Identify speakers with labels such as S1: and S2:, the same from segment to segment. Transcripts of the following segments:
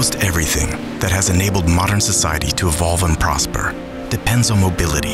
S1: Almost everything that has enabled modern society to evolve and prosper depends on mobility.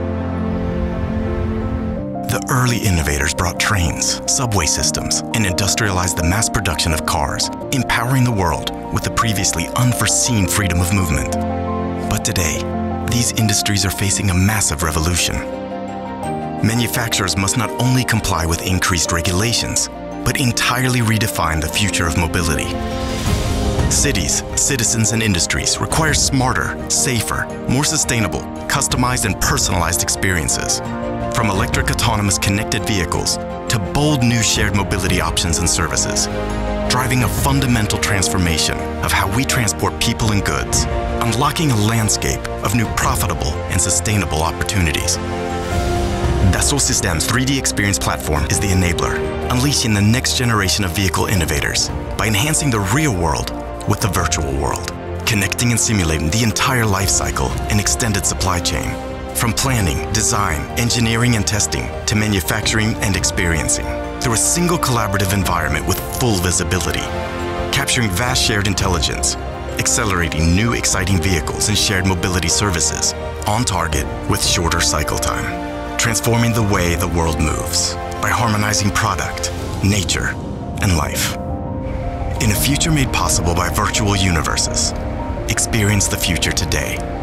S1: The early innovators brought trains, subway systems, and industrialized the mass production of cars, empowering the world with the previously unforeseen freedom of movement. But today, these industries are facing a massive revolution. Manufacturers must not only comply with increased regulations, but entirely redefine the future of mobility. Cities, citizens, and industries require smarter, safer, more sustainable, customized, and personalized experiences. From electric autonomous connected vehicles to bold new shared mobility options and services, driving a fundamental transformation of how we transport people and goods, unlocking a landscape of new profitable and sustainable opportunities. Dassault Systèmes 3D Experience Platform is the enabler, unleashing the next generation of vehicle innovators by enhancing the real world with the virtual world, connecting and simulating the entire life cycle and extended supply chain, from planning, design, engineering, and testing to manufacturing and experiencing, through a single collaborative environment with full visibility, capturing vast shared intelligence, accelerating new exciting vehicles and shared mobility services, on target with shorter cycle time, transforming the way the world moves by harmonizing product, nature, and life. In a future made possible by virtual universes, experience the future today.